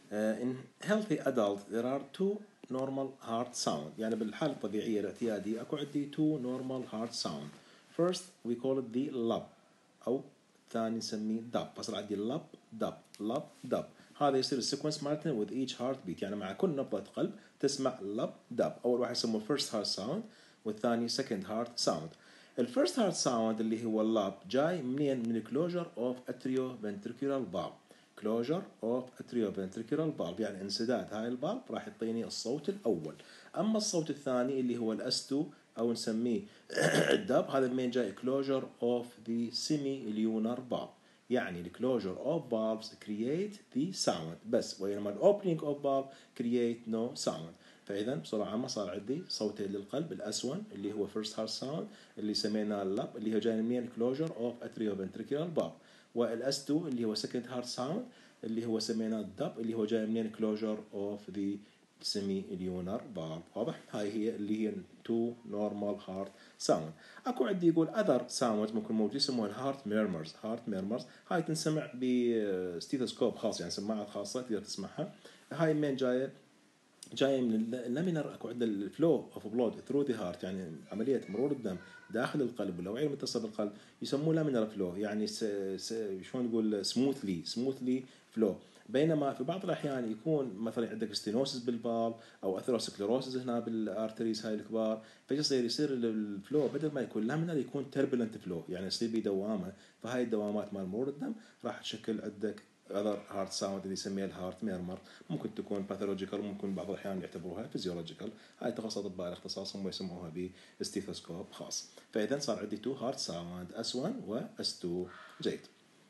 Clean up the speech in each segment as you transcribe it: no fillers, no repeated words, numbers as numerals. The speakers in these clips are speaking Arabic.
In healthy adult there are two normal heart sound. يعني بالحالة الطبيعية الاعتيادية أكو عندي two normal heart sound. First we call it the lub أو ثاني نسميه dub. فصار عندي lub dub lub dub. هذا يصير السيكونس مالتنا with each heartbeat. يعني مع كل نبضة قلب تسمع lub dub. أول واحد يسموه first heart sound والثاني second heart sound. الفيرست هارت ساوند اللي هو اللاب جاي منين؟ من closure of atrioventricular valve. closure of atrioventricular valve يعني انسداد هاي البالب راح يعطيني الصوت الأول. أما الصوت الثاني اللي هو الأس2 أو نسميه الدب، هذا منين جاي؟ closure of the semilunar valve. يعني the closure of valves create the sound بس، وإنما opening of valve create no sound. فإذا بصورة عامة صار عندي صوتين للقلب، الأسون اللي هو first heart sound اللي سميناه اللب اللي هو جاي من closure of atrioventricular valve، والأس2 اللي هو second heart sound اللي هو سميناه الدب اللي هو جاي من closure of the semilunar valve. واضح؟ هاي هي اللي هي two normal heart sound. اكو عندي يقول other sounds ممكن موجود يسموها الهارت ميرمرز. هارت ميرمرز هاي تنسمع بستيثوسكوب خاص، يعني سماعات خاصة تقدر تسمعها. هاي من جاي من اللامينر. اكو عندنا الفلو اوف بلود ثرو ذا هارت، يعني عمليه مرور الدم داخل القلب والاوعيه المتصله بالقلب يسموه لامينر فلو، يعني شلون نقول سموثلي فلو. بينما في بعض الاحيان يكون مثلا عندك ستينوسس بالبال او اثيروسكليروسس هنا بالارتريز هاي الكبار، يصير الفلو بدل ما يكون لامينر يكون تربلنت فلو، يعني يصير بدوامه. فهاي الدوامات مال مرور الدم راح تشكل عندك other heart sound اللي يسميها الهارت ميرمر. ممكن تكون باثولوجيكال، ممكن بعض الاحيان يعتبروها فيزيولوجيكال. هاي تخصص اطباء الاختصاص هم يسموها بستيثوسكوب خاص. فاذا صار عندي تو هارت ساوند اس1 واس2. جيد.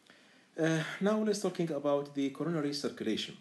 Now let's talking about the coronary circulation.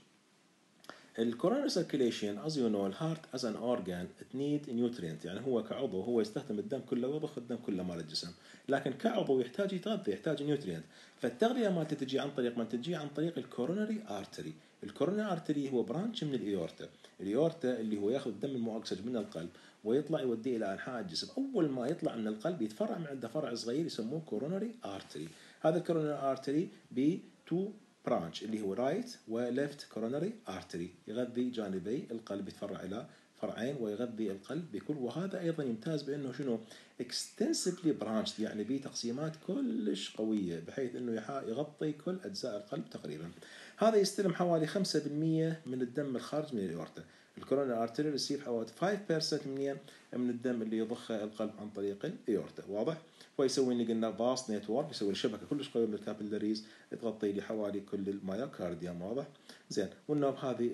الكوروناري circulation as you know الهارت as an organ it need nutrient، يعني هو كعضو هو يستخدم الدم كله ويضخ الدم كله مال الجسم، لكن كعضو يحتاج يتغذى، يحتاج نيوترينت. فالتغذية مالته تجي عن طريق من؟ تجي عن طريق الكوروناري ارتري. الكوروناري ارتري هو برانش من الايورتا. الايورتا اللي هو ياخذ الدم المؤكسج من القلب ويطلع يوديه الى انحاء الجسم. اول ما يطلع من القلب يتفرع من عنده فرع صغير يسموه كوروناري ارتري. هذا الكوروناري ارتري ب 2 برانش اللي هو رايت وليفت كوروناري ارتري، يغذي جانبي القلب، يتفرع الى فرعين ويغذي القلب بكل. وهذا ايضا يمتاز بانه شنو؟ اكستنسفلي برانش، يعني به تقسيمات كلش قويه بحيث انه يغطي كل اجزاء القلب تقريبا. هذا يستلم حوالي 5% من الدم الخارج من الاورتا. الكوروناري ارتري يصير حوالي 5% من الدم اللي يضخه القلب عن طريق الايورتا. واضح؟ ويسوي لي قلنا فاست نتورك، يسوي شبكه كلش قويه من الكابيلاريز تغطي لي حوالي كل المايوكارديوم. واضح؟ زين. والنوب هذه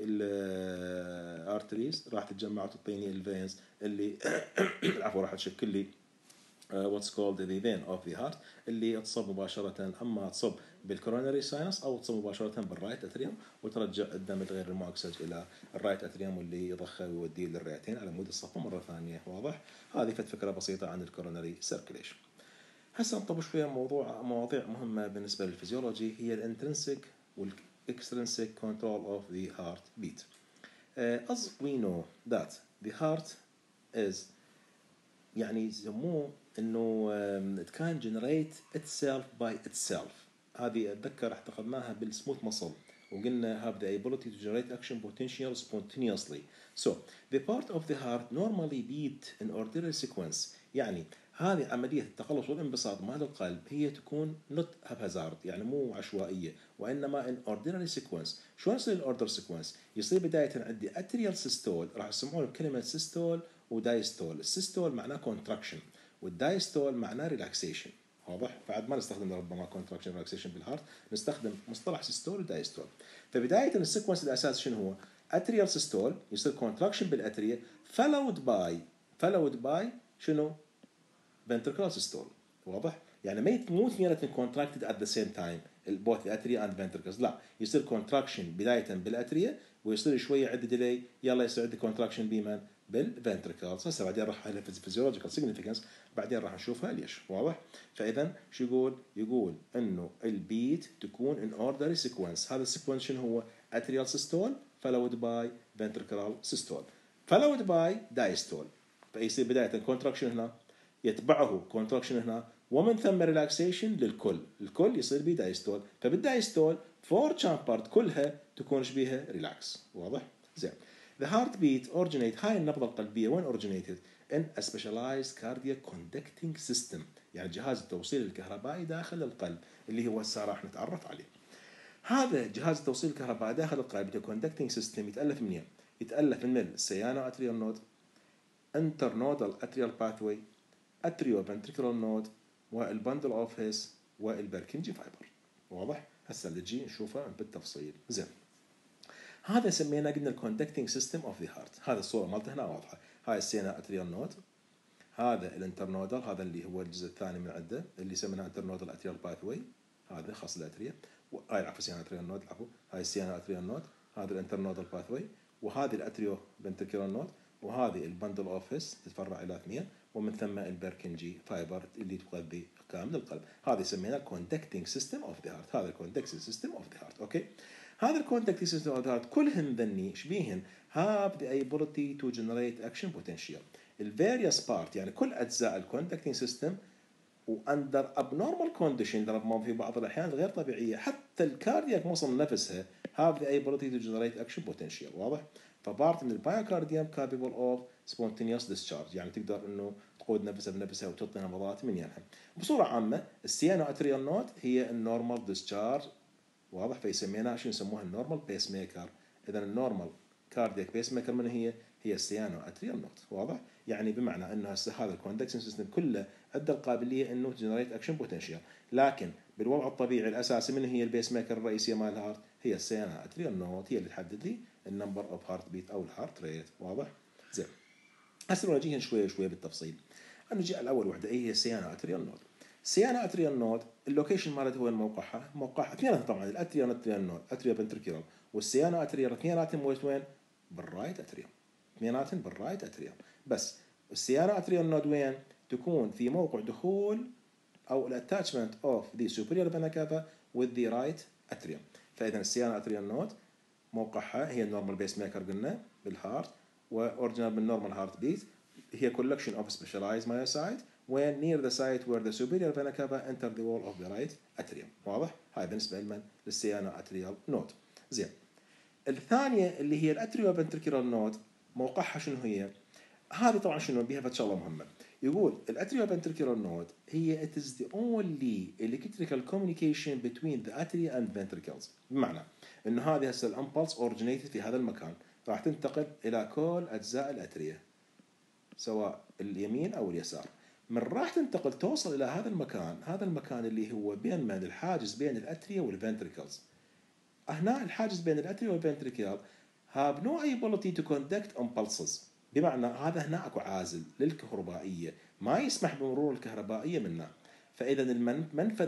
الارتريز راح تتجمع وتعطيني الفينز اللي عفوا راح تشكل لي what's called the vein of the heart اللي تصب مباشرة، أما تصب بالكوروناري ساينس أو تصب مباشرة بالرايت أتريوم وترجع الدم الغير المؤكسج إلى الرايت أتريوم واللي يضخه ويوديه للرئتين على مود الصفة مرة ثانية. واضح؟ هذه فكرة بسيطة عن الكوروناري سيركيليشن. هسه نطبق شوية مواضيع مهمة بالنسبة للفيزيولوجي، هي الانترنسيك والاكسترنسيك control of the heartbeat. As we know that the heart is يعني يسموه انه it can generate itself by itself. هذه اتذكر اعتقدناها بالسموث muscle وقلنا have the ability to generate action potential spontaneously. So the part of the heart normally beat in orderly sequence. يعني هذه عملية التقلص والانبساط مال القلب هي تكون not haphazard، يعني مو عشوائية، وإنما in ordinary sequence. شلون يصير الأوردر سيكونس؟ يصير بداية عندي atrial systole، راح يسمونه بكلمة systole ودايستول. السيستول معناه contraction والدايستول معناه relaxation. واضح؟ بعد ما نستخدم ربما contraction relaxation بالهارت، نستخدم مصطلح سيستول ودايستول. فبداية السيكونس الأساس شنو هو؟ atrial systole يصير contraction بالأتريا followed by شنو؟ ventricular systole. واضح؟ يعني مو اثنيناتهم contracted at the same time both the atria and ventricles، لا، يصير contraction بداية بالأتريا ويصير شوية عدة ديلي، يلا يصير عندي contraction بمن؟ بالفنتركلز. هسه بعدين راح على physiological significance، بعدين راح نشوفها ليش. واضح؟ فإذا شو يقول إنه البيت تكون in orderly sequence. هذا السيكونس شنو هو؟ atrial systole followed by ventricular systole followed by diastole. فيصير بداية contraction هنا يتبعه contraction هنا ومن ثم relaxation للكل. الكل يصير بدايستول، فبالدايستول 4 chambered كلها تكون شبيها ريلاكس. واضح؟ زين. The heartbeat originate هاي النبضة القلبية وين originated in a specialized cardiac conducting system، يعني جهاز التوصيل الكهربائي داخل القلب اللي هو هسه راح نتعرف عليه. هذا جهاز التوصيل الكهربائي داخل القلب conducting system يتألف من يتألف من السيانو atrial node، internodal atrial pathway، atrioventricular node، والبندل اوف هيس، والبركنجي فايبر. واضح؟ هسه اللي نجي نشوفه بالتفصيل. زين. هذا سميناه قلنا الكوندكتنج سيستم اوف ذا هارت. هذا الصوره مالته هنا واضحه. هاي السينا اتريال نود، هذا الانترنودال، هذا اللي هو الجزء الثاني من عنده اللي سميناه انترنودال اتريال باثوي، هذا خاص الاتريا. هاي العفو سيانا اتريال نود، العفو هاي السيانا اتريال نود، هذا الانترنودال باثوي، وهذه الاتريو فنتريكولار نود، وهذه البندل اوفيس تتفرع الى 2، ومن ثم البركنجي فايبر اللي تغذي كامل القلب. هذه سميناه الكوندكتنج سيستم اوف ذا هارت. هذا الكوندكتنج سيستم اوف ذا هارت. اوكي. هذا الكوندكتنج سيستم اوف ذا هارت كلهن ذني شبيهن have the ability to generate action potential. الفاريوس بارت يعني كل اجزاء الكوندكتنج سيستم واندر abnormal condition، لما في بعض الاحيان غير طبيعيه حتى الكاردياك مصل نفسها have the ability to generate action potential. واضح؟ فبارت من البايوكارديوم capable of spontaneous discharge، يعني تقدر انه تقود نفسها بنفسها وتعطي نبضات من ينها. بصوره عامه السيانو اتريال نود هي النورمال ديسشارج. واضح؟ فيسميناها شو يسموها النورمال بيس ميكر. اذا النورمال كاردياك بيس ميكر من هي السيانو اتريال نود. واضح؟ يعني بمعنى انه هسه هذا الكوندكشن سيستم كله عنده القابليه انه جنريت اكشن بوتنشال، لكن بالوضع الطبيعي الاساسي من هي البيس ميكر الرئيسيه مال الهارت؟ هي السيانو اتريال نود، هي اللي تحدد لي النمبر اوف هارت بيت او الهارت ريت. واضح؟ زين. هسه نجيهن شويه شويه بالتفصيل. نجي على اول وحده هي السيانو اتريال نود. سيانا اتريال نود اللوكيشن مالته هو موقعها اثنيناتهم طبعا الاتريال نود اتريال فنتريكولار والسيانا اتريال اثنيناتهم وين؟ بالرايت اتريال. اثنيناتهم بالرايت اتريال. بس السيانا اتريال نود وين؟ تكون في موقع دخول او الاتاتشمنت اوف ذا سوبيريور فينا كافا وذ ذا رايت اتريال. فاذا السيانا اتريال نود موقعها هي النورمال بيس ميكر قلنا بالهارت، واوريجينال بالنورمال هارت بيت، هي collection of specialized myocytes when near the site where the superior vena cava enter the wall of the right atrium. واضح؟ هاي بالنسبة لمن؟ للسيانو اتريال نود. زين. الثانية اللي هي الاتريو فنتريكولار نود موقعها شنو هي؟ هذه طبعا شنو بيها فشغله مهمة. يقول الاتريو فنتريكولار نود هي it is the only electrical communication between the atria and ventricles. بمعنى انه هذه هسه الامبلس originated في هذا المكان راح تنتقل الى كل اجزاء الاتريا سواء اليمين او اليسار. من راح تنتقل توصل الى هذا المكان اللي هو بين من الحاجز بين الاتريا والفنتريكلز. هنا الحاجز بين الاتريا والفنتريكل have no ability to conduct impulses، بمعنى هذا هنا اكو عازل للكهربائيه ما يسمح بمرور الكهربائيه منه. فاذا المنفذ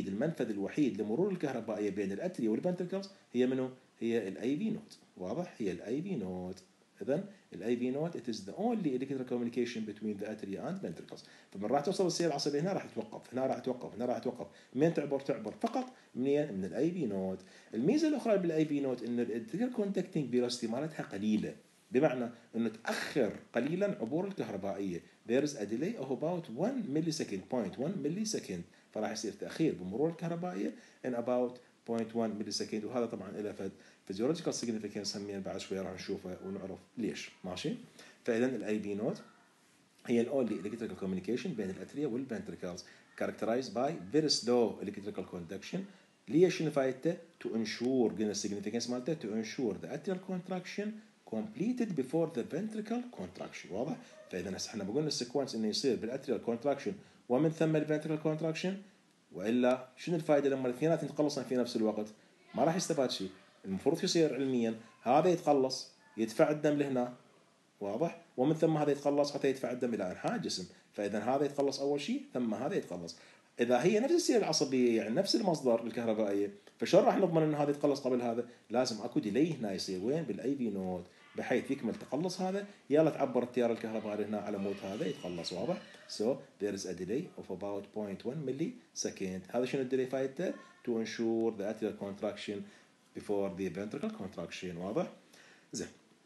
الوحيد لمرور الكهربائيه بين الاتريا والفنتريكلز هي منو؟ هي الاي في نود. واضح؟ هي الاي في نود. اذا الاي في نود it is the only electrical communication between the atria and ventricles. فمن راح توصل السير العصبي هنا راح توقف، هنا راح توقف، هنا راح توقف. من تعبر فقط منين؟ من الاي في نود. الميزه الاخرى بالاي في نود ان الالكتريكال كونتاكتنج فيلوسيتي مالتها قليله، بمعنى انه تاخر قليلا عبور الكهربائيه. there is a delay of about 1 millisecond 0.1 millisecond، فراح يصير تاخير بمرور الكهربائيه in about 0.1 millisecond. وهذا طبعا له فد physiological significance همين بعد شويه راح نشوفه ونعرف ليش. ماشي؟ فاذا الاي بي نود هي الاونلي electrical communication بين الاتريا والفنتريكلز characterized by very slow electrical conduction. ليش شنو فايدته؟ to ensure قلنا السيجنيفيكانس مالته to ensure the atrial contraction completed before the ventricle contraction. واضح؟ فاذا هسه احنا بقولنا السيكونس انه يصير بالاتريال كونتراكشن ومن ثم الفنتريكل كونتراكشن، والا شنو الفائده لما الاثنينات يتخلصن في نفس الوقت؟ ما راح يستفاد شيء. المفروض يصير علميا هذا يتخلص يدفع الدم لهنا، واضح؟ ومن ثم هذا يتخلص حتى يدفع الدم الى انحاء الجسم. فاذا هذا يتخلص اول شيء ثم هذا يتخلص. اذا هي نفس السير العصبيه يعني نفس المصدر الكهربائيه، فشلون راح نضمن ان هذا يتخلص قبل هذا؟ لازم اكو ديلي هنا يصير وين؟ بالاي في نود، بحيث يكمل تخلص هذا يلا تعبر التيار الكهربائي هنا على مود هذا يتخلص. واضح؟ so there is a delay of about 0.1 millisecond. هذا شنو الديلي فايدته؟ to ensure the atrial contraction before the ventricle contraction. واضح؟ زين.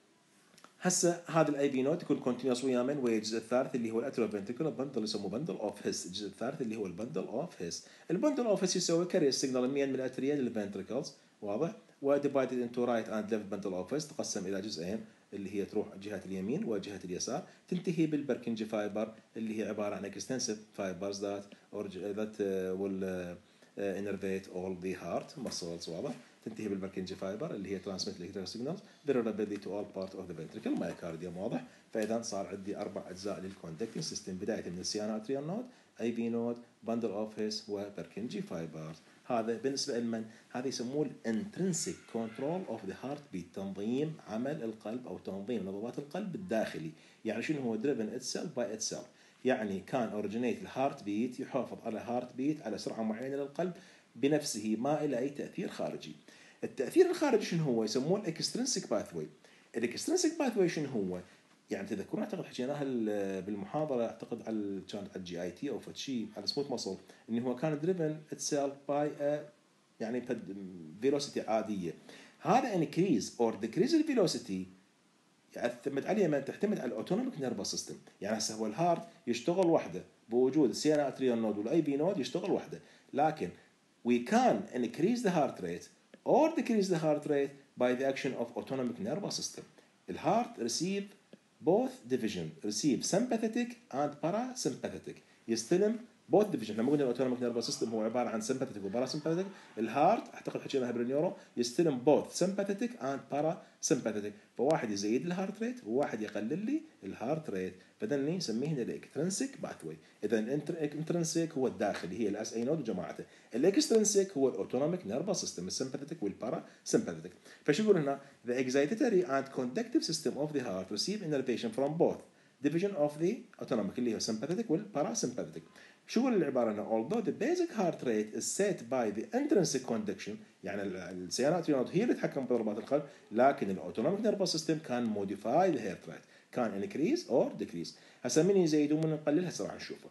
هسه هذا الاي بي نود يكون كونتينوس ويا من؟ ويا الجزء الثالث اللي هو الاتريال فنتريكولار بندل يسموه بندل اوف هيس. الجزء الثالث اللي هو البندل اوف هيس. البندل اوف هيس يسوي كاري السيجنال من الاتريا للفنتريكلز، واضح؟ وديفايدد انتو رايت اند ليفت بندل اوفيس، تقسم الى جزئين اللي هي تروح جهه اليمين وجهه اليسار. تنتهي بالبركنجي فايبر اللي هي عباره عن extensive fibers that will innervate all the heart muscles. واضح؟ تنتهي بالبركنجي فايبر اللي هي transmit electrical signals very rapidly to all part of the ventricle myocardium. واضح؟ فاذا صار عندي 4 اجزاء للكوندكتنج سيستم، بدايه من السيانا اتريال نود، اي في نود، بندل اوفيس، وبركنجي فايبرز. هذا بالنسبه لمن؟ هذا يسموه الانترنسيك كنترول اوف ذا هارت بيت، تنظيم عمل القلب او تنظيم نبضات القلب الداخلي. يعني شنو هو؟ دريفن اتسلف باي اتسلف، يعني كان اوريجينيت الهارت بيت، يحافظ على هارت بيت على سرعه معينه للقلب بنفسه، ما الى اي تاثير خارجي. التاثير الخارجي شنو هو؟ يسموه الاكسترنسيك باثوي. الاكسترنسيك باثوي شنو هو؟ يعني تذكرون اعتقد حكيناها بالمحاضره، اعتقد على كانت على الجي اي تي او فشي على سموث ماسل، انه هو كان دريفن اتسلف باي يعني فيلوسيتي عاديه. هذا انكريز اور ديكريز الفيلوسيتي يعتمد عليه من تعتمد على الاوتونوميك نيرفس سيستم. يعني هسه هو الهارت يشتغل وحده بوجود السيانا اتريال نود والاي بي نود يشتغل وحده، لكن we can increase the heart rate or decrease the heart rate by the action of autonomic nervous system. الهارت receive both division، receive sympathetic and parasympathetic، يستلم both division. لما قلنا الاوتونوميك نيرفس سيستم هو عباره عن sympathetic وباراسمباثيك، الهارت اعتقد حكيناها بالنيورو يستلم both sympathetic and parasympathetic، فواحد يزيد الهارت ريت وواحد يقلل لي الهارت ريت، فدني نسميه هنا الاكترنسيك باثوي. اذا الانترنسيك هو الداخلي، هي الاس اي نود وجماعته. الاكسترنسيك هو الاوتونوميك نيرفس سيستم، السمباثيك والباراسمباثيك. فشو يقول هنا؟ the excitatory and conductive system of the heart receive innervation from both division of the autonomic اللي هو sympathetic والباراسمباثيك. شو يقول العباره هنا؟ although the basic heart rate is set by the intrinsic conduction، يعني السيارات هي اللي تتحكم بضربات القلب، لكن الاوتونوميك نيرفس سيستم كان موديفاي the heart rate، كان انكريز اور ديكريز. هسه من يزيد ومن نقلل هسه راح نشوفه.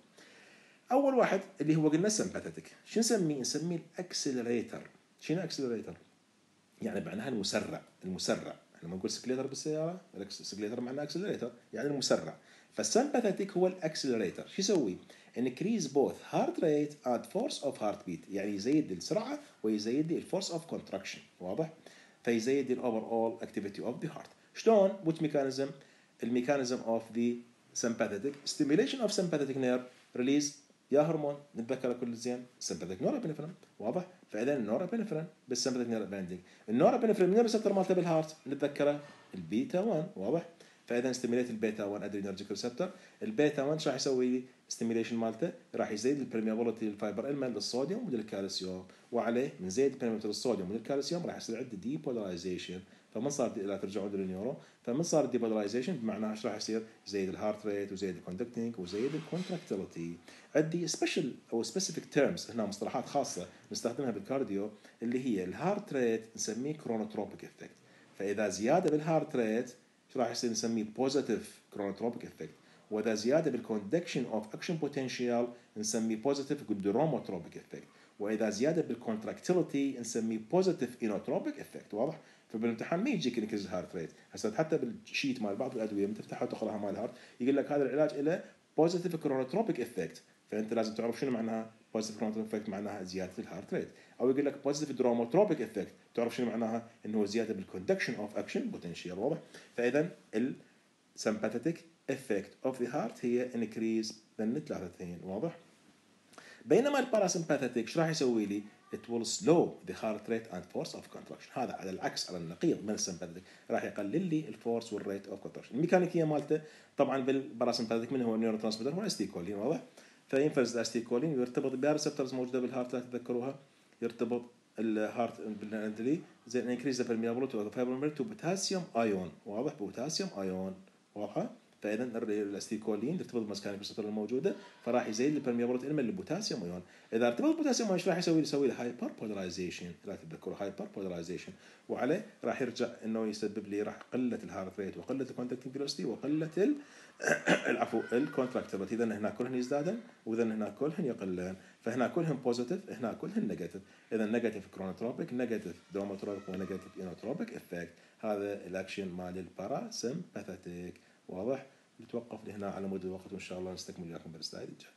اول واحد اللي هو قلنا سمباثيك، شو نسميه؟ نسميه الاكسلريتر. شنو اكسلريتر؟ يعني معناها المسرع. المسرع لما نقول سكليتر بالسياره، السكليتر معناه اكسلريتر يعني المسرع. فالسمباثيك هو الاكسلريتر. شو يسوي؟ increase both heart rate and force of heartbeat، يعني يزيد السرعه ويزيد الفورس اوف كونتراكشن. واضح؟ فيزيد الاوفر اول اكتيفيتي اوف ذا هارت. شلون؟ which mechanism؟ الميكانيزم اوف ذا sympathetic stimulation of sympathetic nerve release يا هرمون نتذكره كل زين، sympathetic norepinephrine. واضح؟ فاذا النورابينفرين بالسمباثيك نيرف باندنج، النورابينفرين من الريسبتور مالته بالهارت نتذكره البيتا 1. واضح؟ فاذا ستيميليت البيتا 1 ادرينرجيك ريسبتور، البيتا 1 ايش راح يسوي لي؟ ستيميليشن مالته راح يزيد البرميابيلتي للفايبر المنت للصوديوم وللكالسيوم، وعليه من زيد البرميابيلتي للصوديوم وللكالسيوم راح يصير عندي ديبولاريزيشن. فمن صار لا ترجعون للنيورو، فمن صار الديبولاريزيشن بمعنى ايش راح يصير؟ زيد الهارت ريت وزيد الكوندكتنج وزيد الكونتراكتيليتي. عندي سبيشال او سبيسيفيك تيرمز هنا، مصطلحات خاصه نستخدمها بالكارديو، اللي هي الهارت ريت نسميه كرونوتروبيك افكت. فاذا زياده بالهارت ريت ايش راح يصير؟ نسميه بوزيتيف كرونوتروبيك افكت. واذا زياده بالكوندكشن اوف اكشن بوتنشال نسميه بوزيتيف جلوروموتروبيك افكت. واذا زياده بالكونتراكتيليتي نسميه بوزيتيف اينوتروبيك افكت. واضح؟ فبالامتحان ما يجيك انكريز الهارت ريت. هسه حتى بالشيت مال بعض الادويه من تفتحها وتقراها مال الهارت يقول لك هذا العلاج له بوزيتيف كرونوتروبيك افكت، فانت لازم تعرف شنو معناها بوزيتيف كرونوتروبيك افكت، معناها زياده الهارت ريت. او يقول لك بوزيتيف دروموتروبيك افكت، تعرف شنو معناها؟ انه هو زياده بالكوندكشن اوف اكشن بوتنشال. واضح؟ فاذا السمباثيك افكت اوف ذا هارت هي انكريز ذن 3. واضح؟ بينما الباراسمباثيك ايش راح يسوي لي؟ it will slow the heart rate and force of contraction. هذا على العكس، على النقيض من السمباثيك، راح يقلل لي الفورس والريت اوف كونتراكشن. الميكانيكيه مالته طبعا بالباراسمباثيك من هو النيورو ترانسميتر؟ هو الاستيكولين. واضح؟ فينفرز الاستيكولين يرتبط بريسبتورز موجوده بالهارت لا تتذكروها، يرتبط الهارت بالانتري زين انكريز ذا permeability of the fibrinogen to potassium ion. واضح؟ بوتاسيوم ايون. واضحه؟ فاذا الاستيكولين يرتبط بالمسكانيك ريسبتور الموجوده، فراح يزيد البرميابيلتي للبوتاسيوم ايون. اذا ارتبط البوتاسيوم ايون ايش راح يسوي؟ يسوي له هايبر بولاريزيشن. لا تتذكروا هايبر بولاريزيشن، وعليه راح يرجع انه يسبب لي راح قله الهارت ريت وقله الكونتاكتنج فيلوسيتي وقله العفو الكونتراكتيفيتي. اذا هنا كلهن يزدادن واذا هنا كلهن يقلن، فهنا كلهم بوزيتيف هنا كلهن نيجاتيف. اذا نيجاتيف كرونوتروبيك، نيجاتيف دوموتروبيك، ونيجاتيف اينوتروبيك افكت. هذا الاكشن مال الباراسمباثيك. واضح؟ نتوقف لهنا على مود الوقت وان شاء الله نستكمل وياكم بالسلايد الجاي.